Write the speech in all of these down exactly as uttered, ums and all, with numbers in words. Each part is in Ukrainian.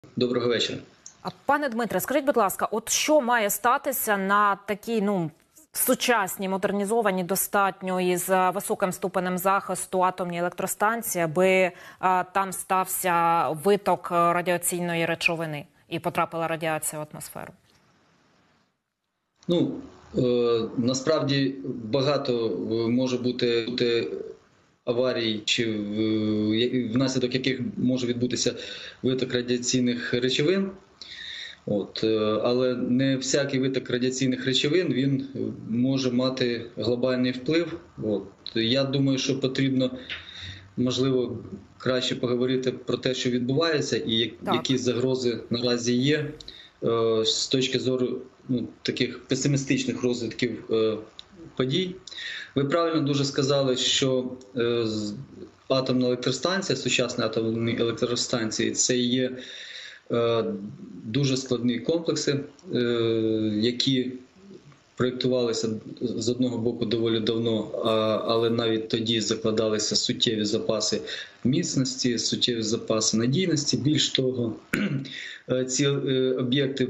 Доброго вечора. Пане Дмитре, скажіть, будь ласка, от що має статися на такій, ну, сучасній, модернізованій, достатньо із високим ступенем захисту атомній електростанції, аби а, там стався виток радіаційної речовини і потрапила радіація в атмосферу? Ну, е, насправді багато може бути, бути аварій, чи внаслідок яких може відбутися виток радіаційних речовин. От, але не всякий виток радіаційних речовин він може мати глобальний вплив. От. Я думаю, що потрібно, можливо, краще поговорити про те, що відбувається, і так. які загрози наразі є з точки зору ну, таких песимістичних розвитків подій. Ви правильно дуже сказали, що атомна електростанція, сучасні атомні електростанції – це є дуже складні комплекси, які проєктувалися з одного боку доволі давно, але навіть тоді закладалися суттєві запаси міцності, суттєві запаси надійності. Більш того, ці об'єкти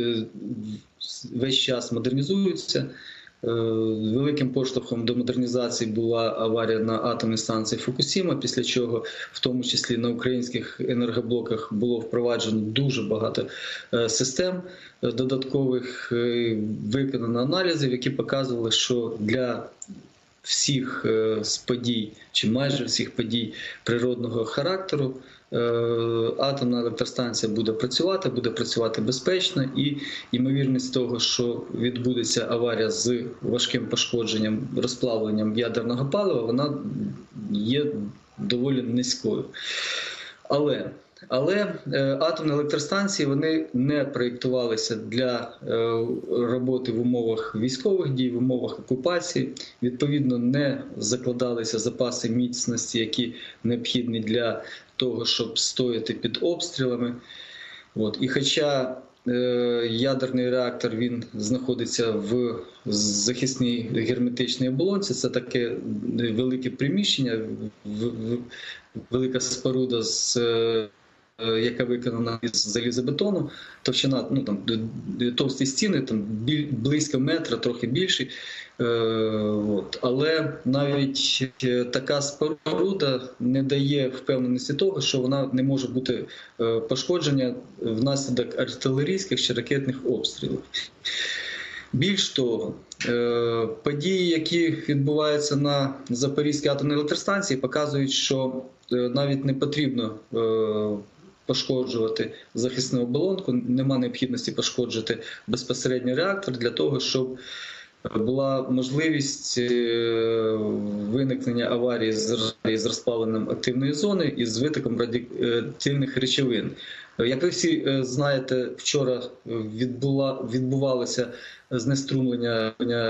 весь час модернізуються. Великим поштовхом до модернізації була аварія на атомній станції Фукусіма, після чого, в тому числі на українських енергоблоках, було впроваджено дуже багато систем додаткових, виконано аналізів, які показували, що для всіх подій, чи майже всіх подій природного характеру, атомна електростанція буде працювати, буде працювати безпечно, і ймовірність того, що відбудеться аварія з важким пошкодженням, розплавленням ядерного палива, вона є доволі низькою. Але, але атомні електростанції вони не проєктувалися для роботи в умовах військових дій, в умовах окупації. Відповідно, не закладалися запаси міцності, які необхідні для того, щоб стояти під обстрілами. От. І хоча е, ядерний реактор він знаходиться в захисній герметичній оболонці, це таке велике приміщення, в, в, велика споруда, з, е, яка виконана із залізобетону, товщина, ну, там, товсті стіни, там, біль, близько метра, трохи більші. Е, от. Але навіть така споруда не дає впевненості того, що вона не може бути е, пошкоджена внаслідок артилерійських чи ракетних обстрілів. Більш того, е, події, які відбуваються на Запорізькій атомній електростанції, показують, що е, навіть не потрібно е, пошкоджувати захисну оболонку, нема необхідності пошкоджувати безпосередньо реактор для того, щоб була можливість виникнення аварії з розпаленням активної зони і з витоком радіоактивних речовин. Як ви всі знаєте, вчора відбувалося знеструмлення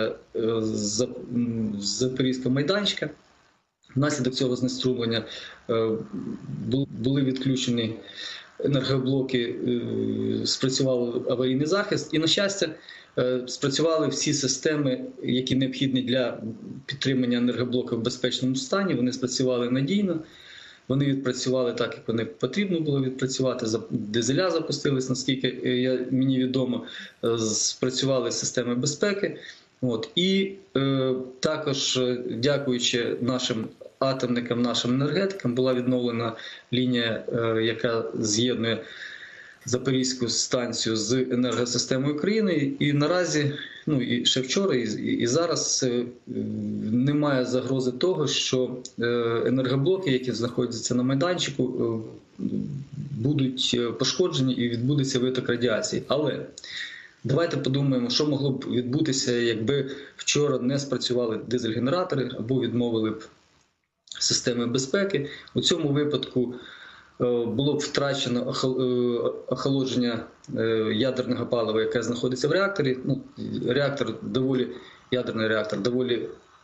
Запорізького майданчика. Внаслідок цього знеструмлення були відключені енергоблоки, спрацював аварійний захист і, на щастя, спрацювали всі системи, які необхідні для підтримання енергоблоку в безпечному стані. Вони спрацювали надійно, вони відпрацювали так, як вони потрібно було відпрацювати. Дизеля запустились, наскільки мені відомо, спрацювали системи безпеки. От. І е, також, дякуючи нашим атомникам, нашим енергетикам, була відновлена лінія, е, яка з'єднує Запорізьку станцію з енергосистемою країни. І наразі, ну і ще вчора, і, і зараз е, немає загрози того, що е, енергоблоки, які знаходяться на майданчику, е, будуть пошкоджені і відбудеться виток радіації. Але давайте подумаємо, що могло б відбутися, якби вчора не спрацювали дизель-генератори або відмовили б системи безпеки. У цьому випадку було б втрачено охолодження ядерного палива, яке знаходиться в реакторі. Ну, реактор доволі, ядерний реактор доволі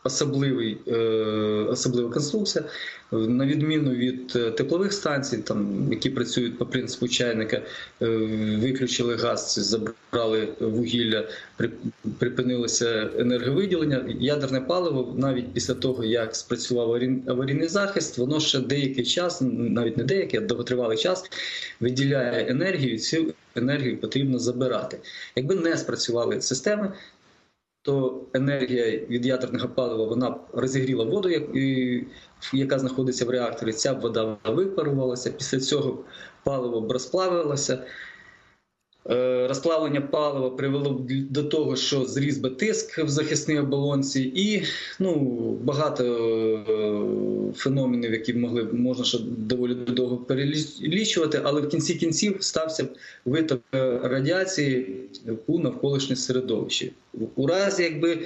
особливий, особлива конструкція. На відміну від теплових станцій, там, які працюють по принципу чайника, виключили газ, забрали вугілля, припинилося енерговиділення. Ядерне паливо, навіть після того, як спрацював аварійний захист, воно ще деякий час, навіть не деякий, а довготривалий час, виділяє енергію, і цю енергію потрібно забирати. Якби не спрацювали системи, то енергія від ядерного палива, вона розігріла воду, яка знаходиться в реакторі, ця вода випарувалася, після цього паливо б розплавилося. Розплавлення палива привело до того, що зріс би тиск в захисній оболонці і ну, багато феноменів, які могли, можна ще доволі довго перелічувати, але в кінці кінців стався виток радіації у навколишнє середовище. У разі, якби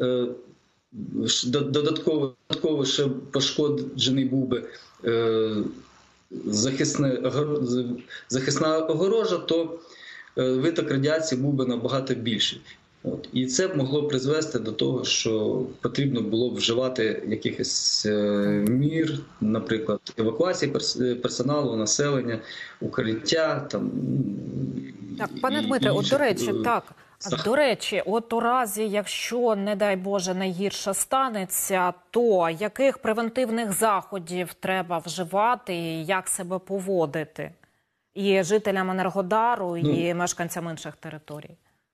додатково, додатково ще пошкоджений був би захисна, захисна огорожа, то виток радіації був би набагато більший. От. І це б могло призвести до того, що потрібно було б вживати якихось мір, наприклад, евакуації персоналу, населення, укриття. Там, так, пане Дмитре, от до речі, так. До речі, от у разі, якщо, не дай Боже, найгірше станеться, то яких превентивних заходів треба вживати і як себе поводити? І жителям Енергодару, ну, і мешканцям інших територій?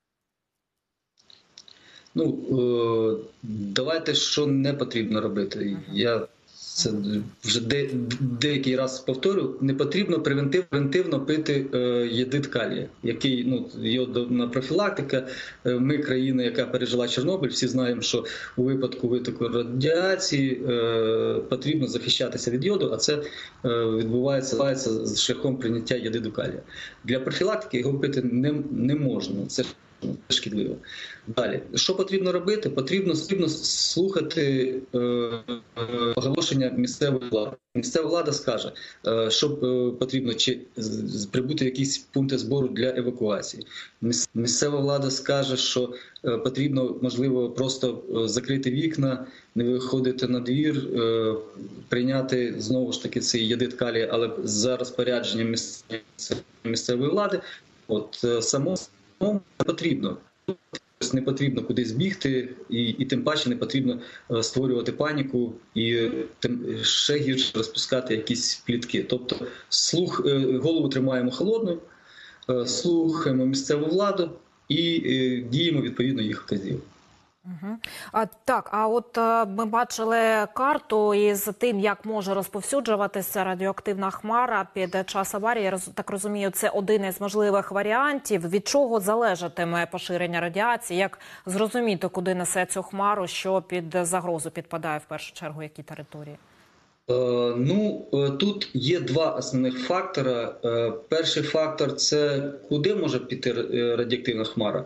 Ну, е, давайте, що не потрібно робити. Uh-huh. Я це вже де, деякий раз повторю. Не потрібно превентив, превентивно пити е, єдит калія, який, ну, йодна профілактика. Ми, країна, яка пережила Чорнобиль, всі знаємо, що у випадку витоку радіації е, потрібно захищатися від йоду, а це е, відбувається, відбувається з шляхом прийняття єдиду калія. Для профілактики його пити не, не можна. Це шкідливо. Далі. Що потрібно робити? Потрібно, потрібно слухати е, оголошення місцевої влади. Місцева влада скаже, е, що е, потрібно чи прибути в якісь пункти збору для евакуації. Місцева влада скаже, що е, потрібно, можливо, просто е, закрити вікна, не виходити на двір, е, прийняти, знову ж таки, цей єдит калія, але за розпорядженням місцевої влади. От е, само не потрібно. Не потрібно кудись бігти, і, і тим паче не потрібно створювати паніку і тим, ще гірше розпускати якісь плітки. Тобто слух, голову тримаємо холодною, слухаємо місцеву владу і діємо відповідно їх вказівок. Угу. А, так, а от а, ми бачили карту із тим, як може розповсюджуватися радіоактивна хмара під час аварії. Я так розумію, це один із можливих варіантів. Від чого залежатиме поширення радіації? Як зрозуміти, куди несе цю хмару, що під загрозу підпадає в першу чергу, які території? Е, ну, тут є два основних фактора. Е, перший фактор – це куди може піти радіоактивна хмара.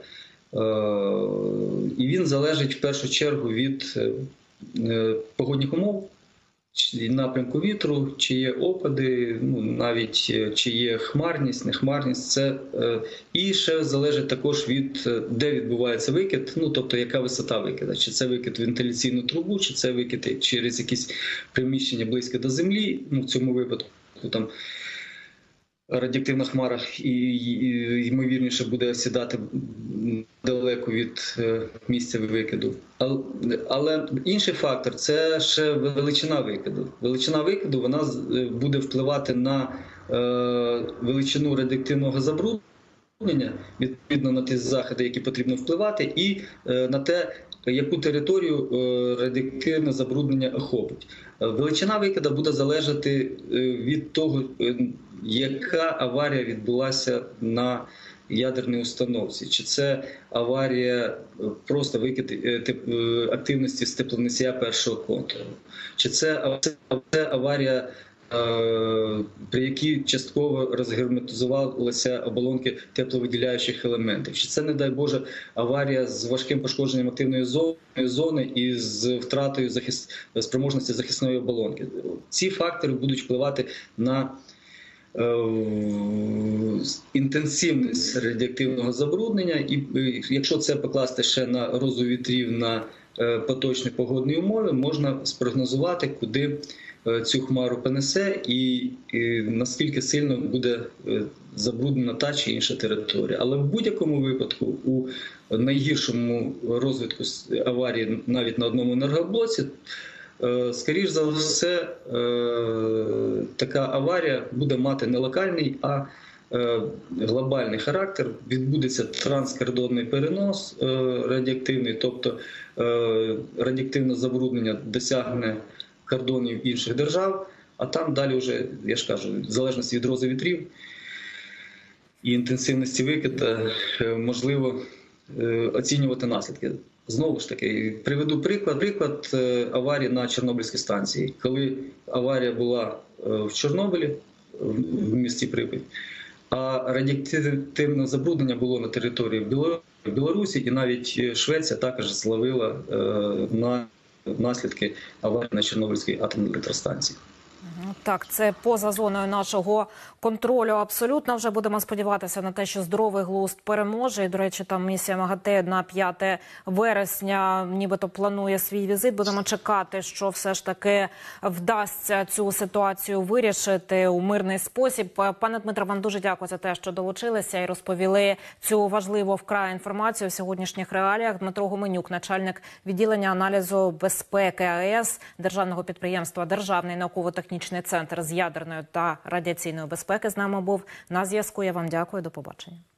І він залежить в першу чергу від погодних умов, напрямку вітру, чи є опади, ну, навіть чи є хмарність, нехмарність. Це, і ще залежить також від, де відбувається викид, ну, тобто яка висота викида. Чи це викид в вентиляційну трубу, чи це викид через якісь приміщення близько до землі, ну, в цьому випадку там радіоактивна хмара і, і, ймовірніше буде осідати далеко від місця викиду. Але, але інший фактор – це ще величина викиду. Величина викиду, вона буде впливати на е, величину радіоактивного забруднення, відповідно на ті заходи, які потрібно впливати, і е, на те, яку територію е, радіоактивне забруднення охопить. Величина викиду буде залежати від того, яка аварія відбулася на ядерній установці. Чи це аварія, просто викид активності з теплоносія першого контуру. Чи це, це аварія, при якій частково розгерметизувалися оболонки тепловиділяючих елементів. Чи це, не дай Боже, аварія з важким пошкодженням активної зони і з втратою захист... спроможності захисної оболонки. Ці фактори будуть впливати на е... інтенсивність радіоактивного забруднення. І якщо це покласти ще на розу вітрів, на поточні погодні умови, можна спрогнозувати, куди цю хмару понесе і, і наскільки сильно буде забруднена та чи інша територія. Але в будь-якому випадку, у найгіршому розвитку аварії навіть на одному енергоблоці, скоріш за все, така аварія буде мати не локальний, а глобальний характер. Відбудеться транскордонний перенос радіоактивний, тобто радіоактивне забруднення досягне кордонів інших держав, а там далі вже, я ж кажу, в залежності від рози вітрів і інтенсивності викиду, можливо оцінювати наслідки. Знову ж таки, приведу приклад, приклад аварії на Чорнобильській станції. Коли аварія була в Чорнобилі, в місті Прип'ять, а радіоактивне забруднення було на території Білорусі, і навіть Швеція також зловила на наслідки аварії на Чорнобильській атомній електростанції. Так, це поза зоною нашого контролю абсолютно. Вже будемо сподіватися на те, що здоровий глузд переможе. І, до речі, там місія МАГАТЕ на п'яте вересня нібито планує свій візит. Будемо чекати, що все ж таки вдасться цю ситуацію вирішити у мирний спосіб. Пане Дмитро, вам дуже дякую за те, що долучилися і розповіли цю важливу вкрай інформацію в сьогоднішніх реаліях. Дмитро Гуменюк, начальник відділення аналізу безпеки АЕС Державного підприємства «Державний науково-технічний центр з ядерної та радіаційної безпеки» з нами був на зв'язку. Я вам дякую. До побачення.